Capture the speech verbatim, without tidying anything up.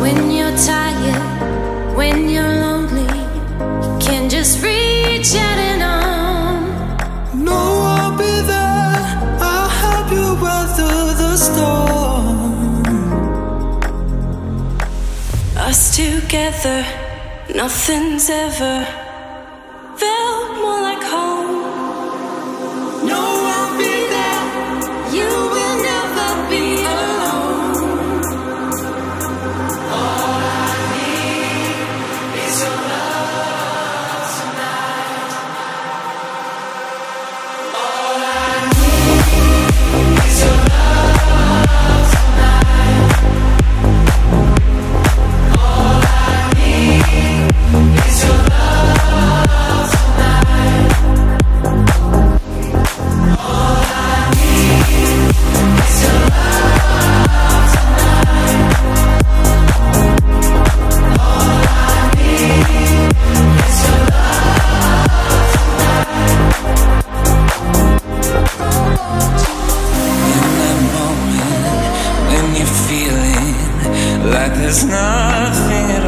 When you're tired, when you're lonely, you can just reach out and on. No, I'll be there, I'll help you weather the storm. Us together, nothing's ever felt more like home. No, I'll be there, You will never be alone. all I need is your love tonight. All I need is your love tonight. All I need is your love tonight. All I need is your love tonight. All I need is your love tonight. In that moment when you're feeling like there's nothing